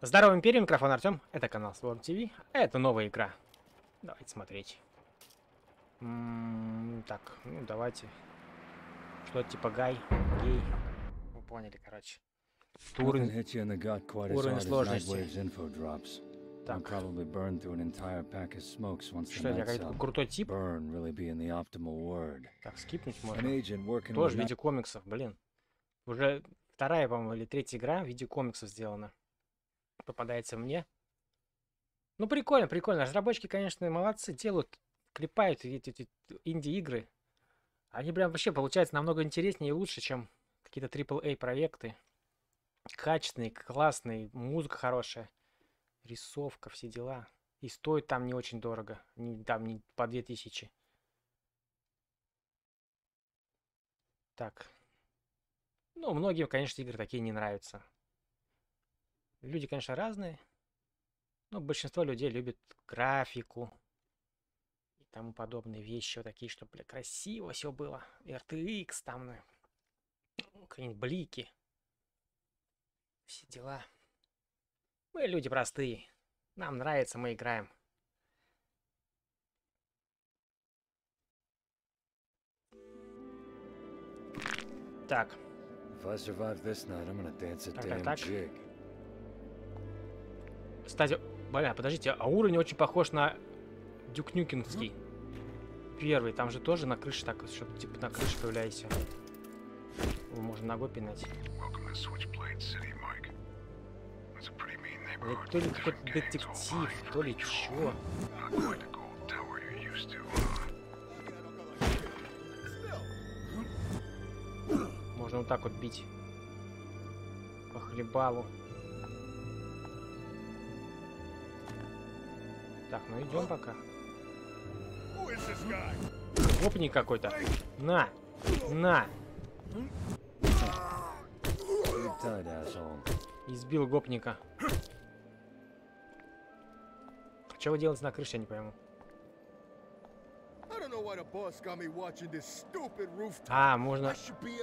Здорово, Империя, микрофон Артем. Это канал Swarm TV. Это новая игра. Давайте смотреть. Так, ну давайте. Что-то типа гей. Вы поняли, короче. Уровень сложности. Так. Что это, какой-то крутой тип? Так, скипнуть можно. Тоже в виде комиксов, блин. Уже вторая, по-моему, или третья игра в виде комиксов сделана. Попадается мне. Ну, прикольно, прикольно. Разработчики, конечно, молодцы. Делают, клепают эти инди-игры. Они прям вообще получаются намного интереснее и лучше, чем какие-то AAA проекты. Качественные, классные, музыка хорошая, рисовка, все дела. И стоит там не очень дорого. Там не по 2000. Так. Ну, многим, конечно, игры такие не нравятся. Люди, конечно, разные. Но большинство людей любит графику и тому подобные вещи. Вот такие, чтобы, бля, красиво все было. RTX там, какие-нибудь блики. Все дела. Мы люди простые. Нам нравится, мы играем. Так. Так. Кстати, бля, подождите, а уровень очень похож на Дюк Нюкемский. Первый, там же тоже на крыше так, что-то типа на крыше появляйся. Его можно ногой пинать. То ли какой-то детектив, то ли чё. Можно вот так вот бить. По хлебалу. Так, ну идем пока. Гопник какой-то. На! На! Избил гопника. Что вы делаете на крыше, я не пойму. А, можно...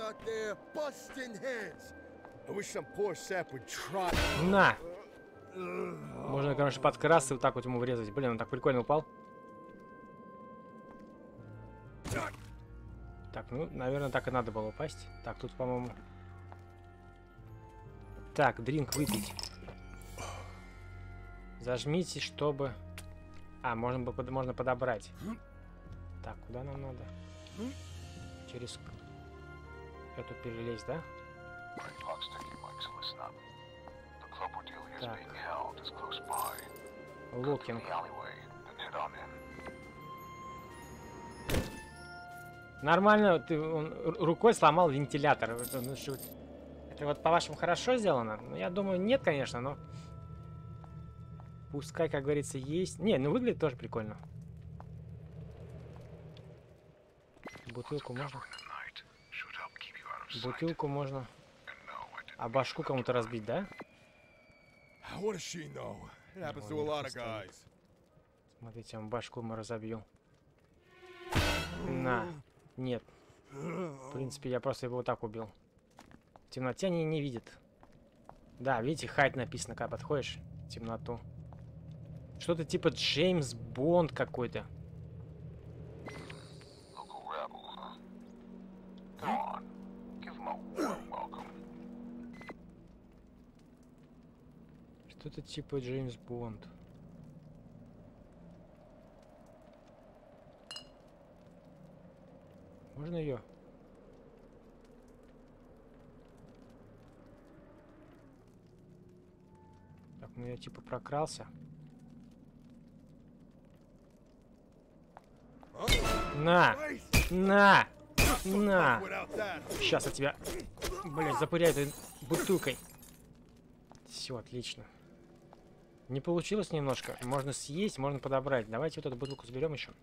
На! Можно, короче, подкрасться и вот так вот ему врезать. Блин, он так прикольно упал. Так, ну, наверное, так и надо было упасть. Так, тут, по-моему... Так, дринк выпить. Зажмите, чтобы... А, можно подобрать. Так, куда нам надо? Через эту перелезть, да? Так. Локинг. Нормально, ты рукой сломал вентилятор. Это вот по-вашему хорошо сделано? Ну, я думаю, нет, конечно, но... Пускай, как говорится, есть. Не, ну выглядит тоже прикольно. Бутылку можно? Бутылку можно. А башку кому-то разбить, да? Смотрите, он башку ему разобью. На. Нет. В принципе, я просто его вот так убил. В темноте они не видят. Да, видите, хайд написано, когда подходишь в темноту. Что-то типа Джеймс Бонд какой-то. Что-то типа Джеймс Бонд. Можно ее? Так, ну я типа прокрался. На! На! На! Сейчас я тебя, блядь, запыряю этой бутылкой. Все, отлично. Не получилось немножко. Можно съесть, можно подобрать. Давайте вот эту бутылку заберем еще.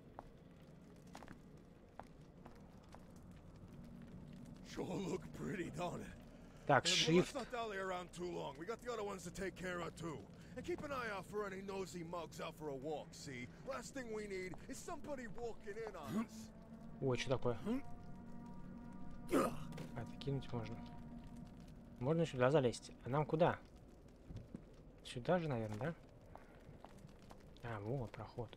Так, shift. Ой, что такое? А, это кинуть можно. Можно сюда залезть. А нам куда? Сюда же, наверное, да? А, вот проход.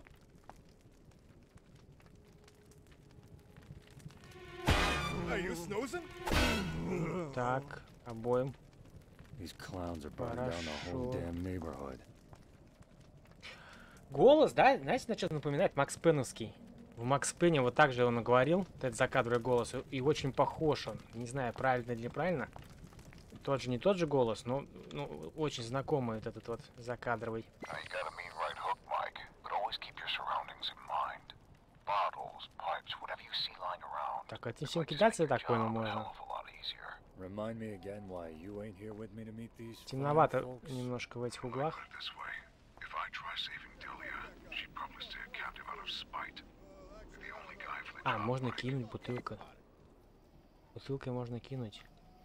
Так, обоим. Хорошо. Голос, да? Знаете, на что напоминает? Макс Пеновский. В Макс Пене вот так же он говорил, этот закадровый голос, и очень похож он. Не знаю, правильно или неправильно. Тот же, не тот же голос, но очень знакомый вот этот вот закадровый. Так, этим всем кидаться, я так понял, можно. Темновато немножко в этих углах. А, можно кинуть бутылку. Бутылкой можно кинуть.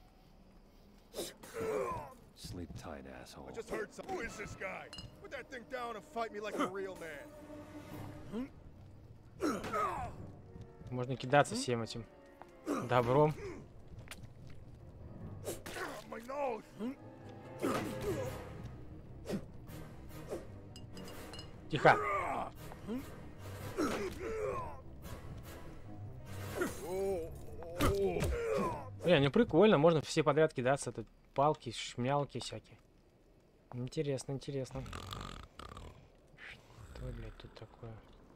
Sleep tight, asshole. I just heard some. Who is this guy? Put that thing down and fight me like a real man. Можно кидаться всем этим добром. My nose. Тихо. Не, прикольно, можно все подряд кидаться, тут палки, шмялки всякие. Интересно, интересно. Что, блядь, тут такое?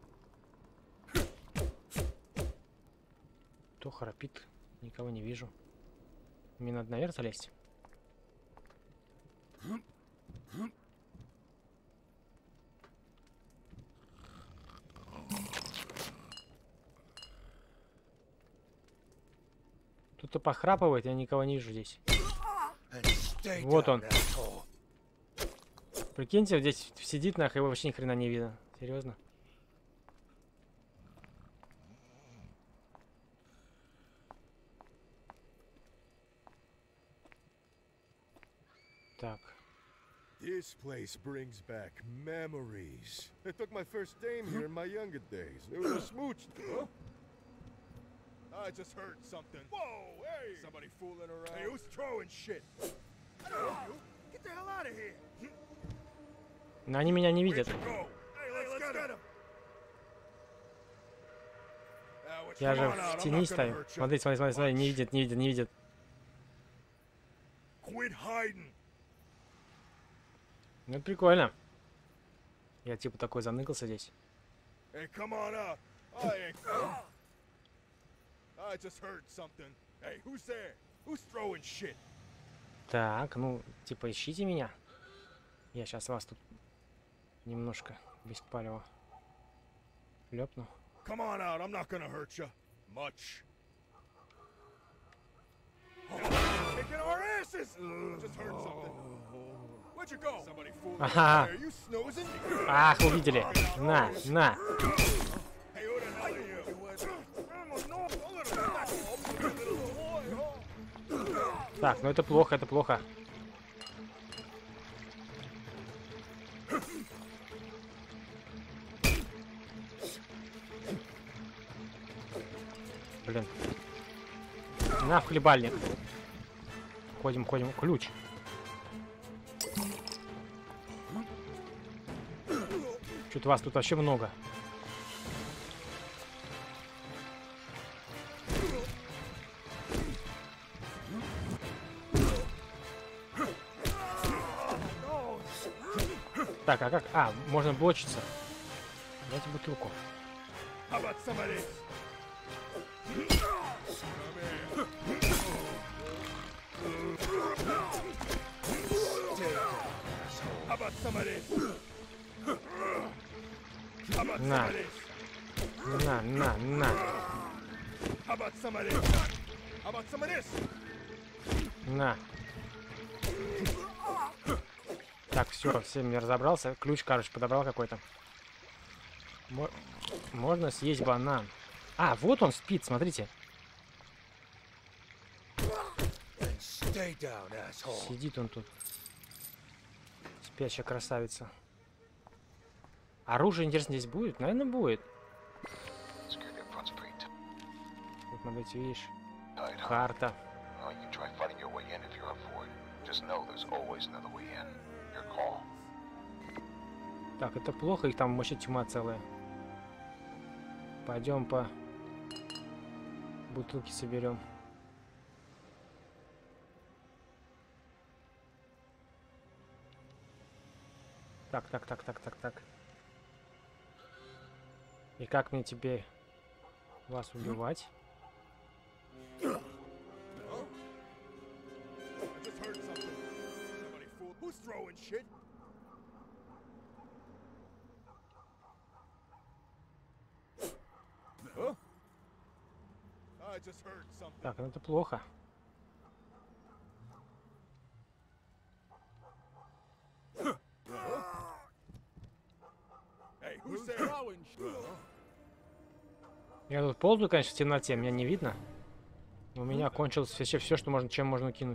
Кто храпит? Никого не вижу. Мне надо наверх залезть. Кто-то похрапывает, я никого не вижу здесь. Вот он. Прикиньте, вот здесь сидит, нахуй, его вообще ни хрена не видно. Серьезно? Так. This place brings back memories. I took my first dame here in my younger days. It was a smooch. Huh? I just heard something. Whoa, hey! Somebody fooling around. Hey, who's throwing shit? I don't know you. Get the hell out of here. Но они меня не видят. Я же в тени стою. Смотри, смотри, смотри, смотри, не видит, не видит, не видит. Ну это прикольно. Я типа такой заныкался здесь. Так, ну, типа ищите меня. Я сейчас вас тут немножко без палева лёпну. Come on out, I'm not gonna hurt you much. Kicking our asses! Just heard something. Where'd you go? Somebody fooling. Ага. Are you snoozing? Ах, увидели. На, на. Hey, who the hell are you? Так, ну это плохо, это плохо. Блин. На, в хлебальник. Ходим, ходим. Ключ. Что-то вас тут вообще много. Так, а как? А, можно блочиться. Давайте бутылку. На. На, на, на. На. Так, все, всем я разобрался. Ключ, короче, подобрал какой-то. Можно съесть банан. А, вот он спит, смотрите. Сидит он тут. Спящая красавица. Оружие, интересно, здесь будет? Наверное, будет. Вот, смотрите, видишь? Карта. Так, это плохо, их там вообще тьма целая. Пойдем по бутылке соберем. Так. И как мне теперь вас убивать? Так, ну это плохо. Я тут ползаю, конечно, в темноте, меня не видно. У меня кончилось все, что можно, чем можно кинуть.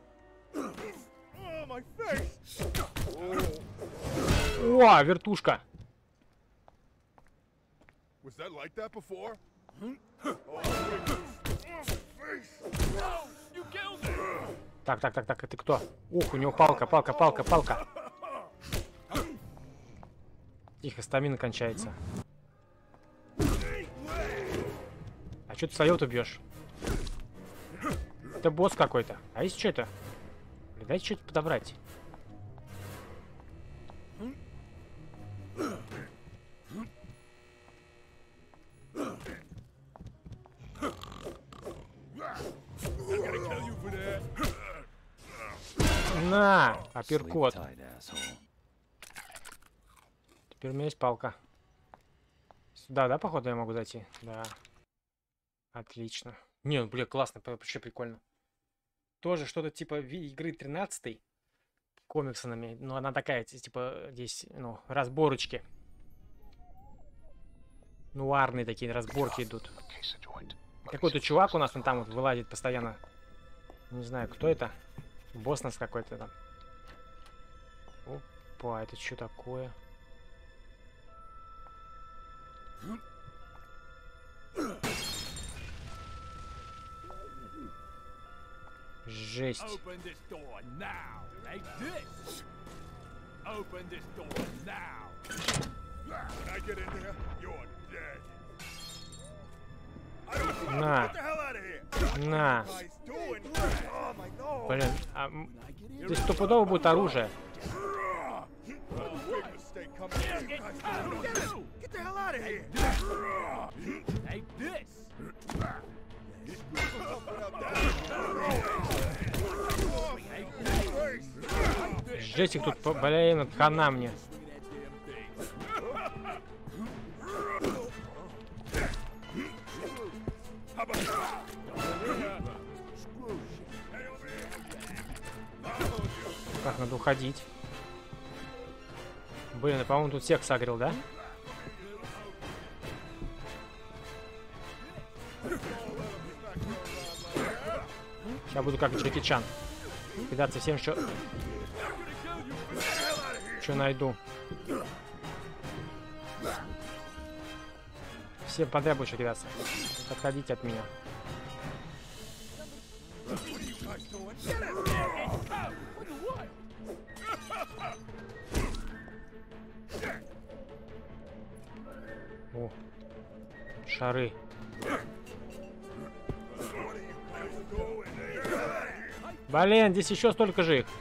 О, вертушка! Так, это кто? Ух, у него палка. Тихо, стамина кончается. А что ты своего-то бьешь? Это босс какой-то. А есть что-то? Дайте что-то подобрать. На, апперкот. Теперь у меня есть палка. Сюда, да, походу, я могу зайти? Да. Отлично. Не, ну, блин, классно, вообще прикольно. Тоже что-то типа игры 13-й. Комиксами. Но она такая, типа, здесь, ну, разборочки. Нуарные такие разборки идут. Какой-то чувак у нас, он там вот вылазит постоянно. Не знаю, кто это. Босс нас какой-то там. Опа, это что такое? Жесть. На. На. Блин, а здесь стопудово будет оружие. Жесть их тут, блин, хана мне. Так, надо уходить. Блин, я, по-моему, тут всех согрел, да? Сейчас буду как Джеки Чан. Кидаться всем, что найду. Всем подряд больше кидаться. Отходите от меня. О, шары. Блин, здесь еще столько же их.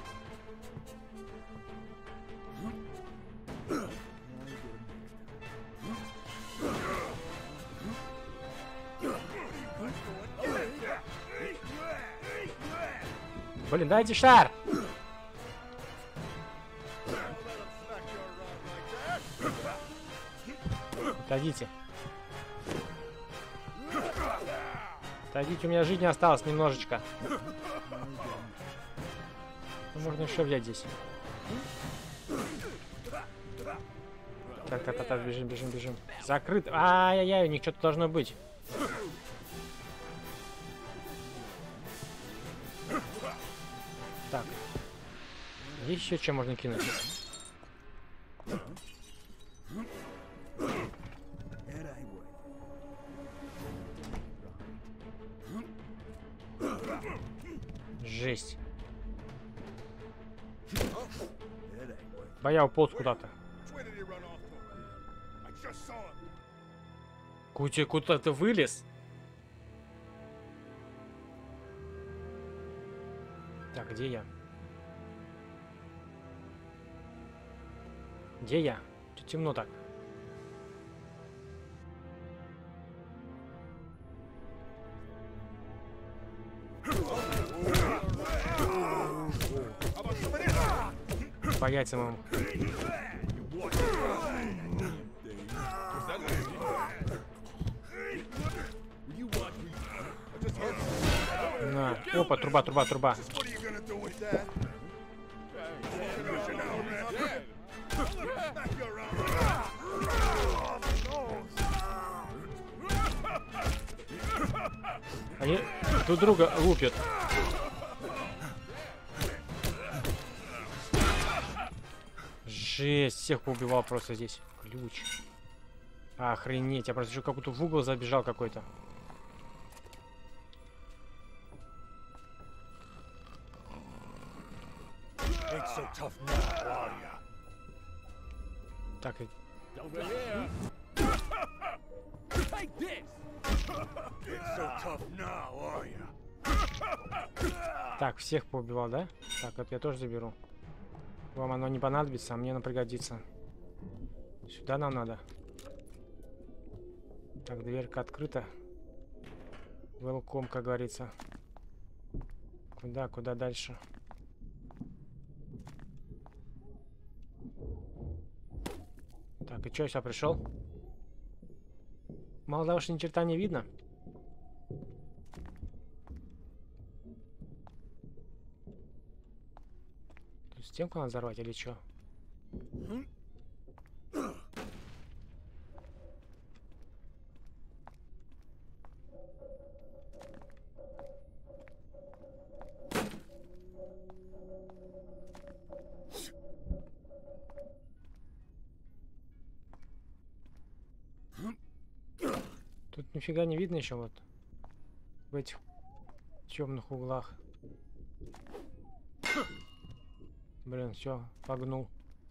Блин, дайте шар! Отойдите. Отойдите, у меня жизни осталось немножечко. Ну, можно еще взять здесь. Так, бежим. Закрыт. Ай-яй-яй, у них что-то должно быть. Так. Есть еще чем можно кинуть? Жесть. Я уполз куда-то. Куча, куда ты вылез? Так, где я? Где я? Тут темно так. По яйцам ему. На. Опа, труба, труба, труба. Они друг друга лупят. Жесть, всех поубивал просто здесь. Ключ. Охренеть, я просто еще как будто в угол забежал какой-то. Так, и... Так, всех поубивал, да? Так, это я тоже заберу. Вам оно не понадобится, а мне оно пригодится. Сюда нам надо. Так, дверька открыта. Welcome, как говорится. Куда, куда дальше? Так, и что, я сюда пришел? Мало того, что ни черта не видно. Тут стенку надо взорвать или что? Тут нифига не видно еще вот в этих темных углах. Блин, все, погнул.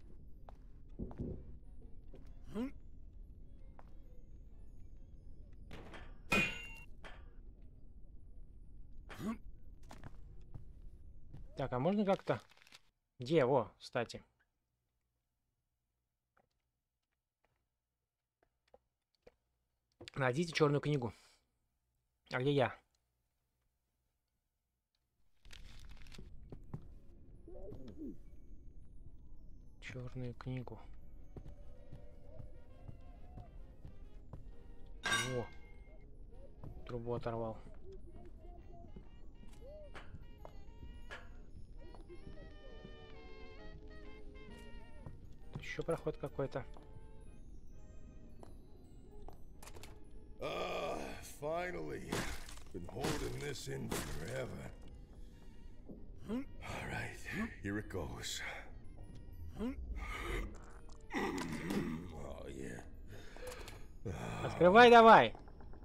Так, а можно как-то... Где? Во, кстати. Найдите черную книгу. А где я? Черную книгу. Во. Трубу оторвал. Еще проход какой-то. Finally, been holding this in forever. All right, here it goes. Oh yeah. Открывай давай.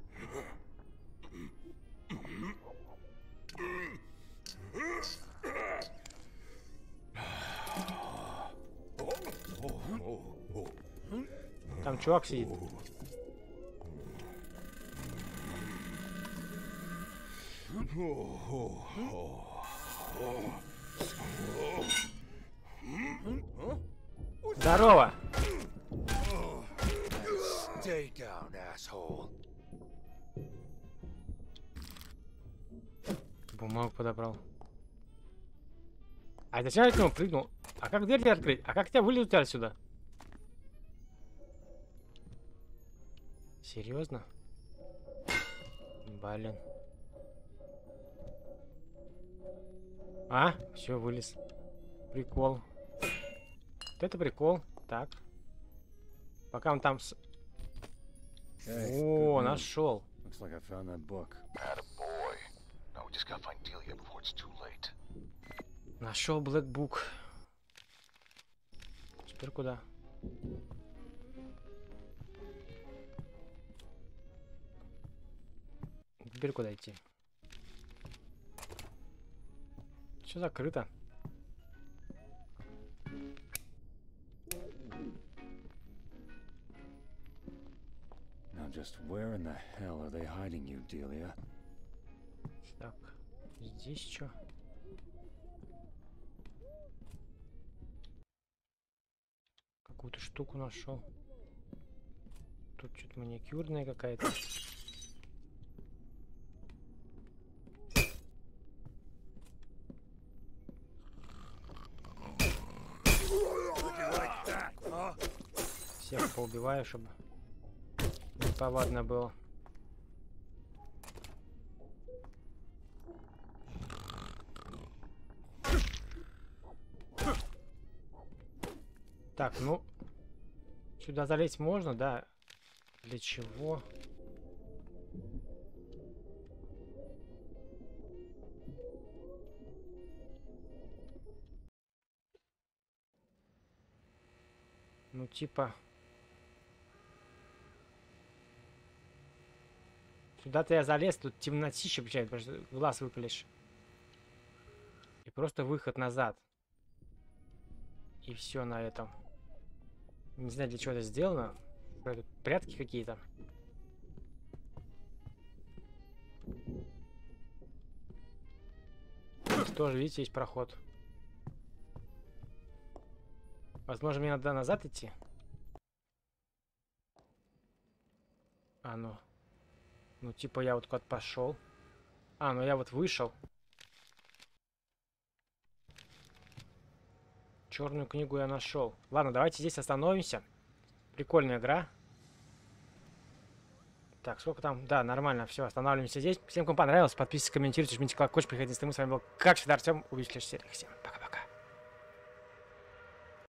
Там чувак сидит. Здорово. Stay down, asshole. Бумагу подобрал. А зачем я к нему прыгнул? А как дверь открыть? А как тебя вылезут отсюда? Серьезно? Блин. А, все, вылез. Прикол. Вот это прикол. Так. Пока он там... О, нашел. Нашел Black Book. Теперь куда? Теперь куда идти? Все закрыто. Just where in the hell are they hiding you, Delia? Так, здесь что? Какую-то штуку нашел. Тут что-то маникюрная какая-то. Всех поубиваю, чтобы неповадно было. Так, ну, сюда залезть можно, да? Для чего? Ну, типа... Сюда-то я залез, тут темнотища, получается, потому что глаз выпалишь. И просто выход назад. И все на этом. Не знаю, для чего это сделано. Тут прятки какие-то. Тоже, видите, есть проход. Возможно, мне надо назад идти. А ну. Ну, типа я вот куда-то пошел. А, ну я вот вышел. Черную книгу я нашел. Ладно, давайте здесь остановимся. Прикольная игра. Так, сколько там? Да, нормально, все, останавливаемся здесь. Всем, кому понравилось, подписывайтесь, комментируйте, жмите колокольчик, приходите на стримы. С вами был, как всегда, Артем. Увидимся в следующих сериях. Всем пока.